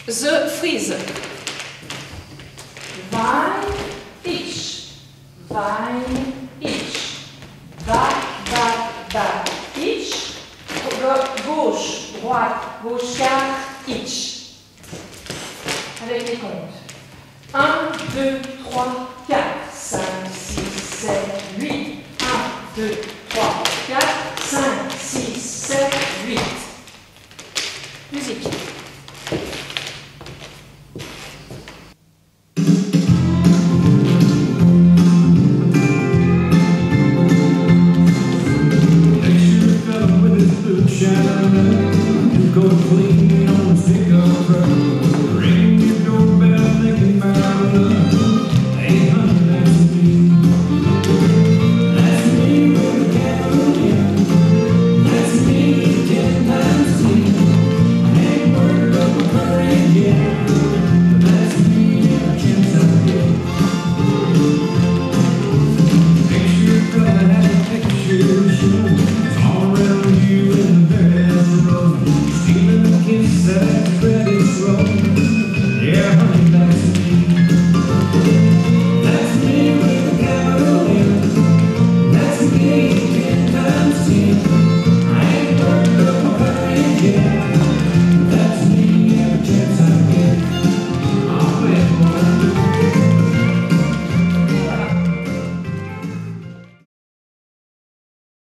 The freeze. Wein, ich. Wein, ich. Back, ich. Gauche, droite, gauche 4, ich. Avec les comptes. 1, 2, 3, 4, 5, 6, 7, 8. 1, 2, 3, 4, 5, 6, 7, 8. Musique. Go clean on the cigar, ring your doorbell, thinking about love. Hey, honey, that's me. That's me with a capital M. That's me 10 times 10. I ain't worried about my curry yet, but that's me every chance I get. Picture brother had a picture show all around you in the very last row. Stealing a kiss at the credits roll. Yeah, honey, that's me. That's me with a capital M. That's me 10 times 10. I ain't worked up my curry yet.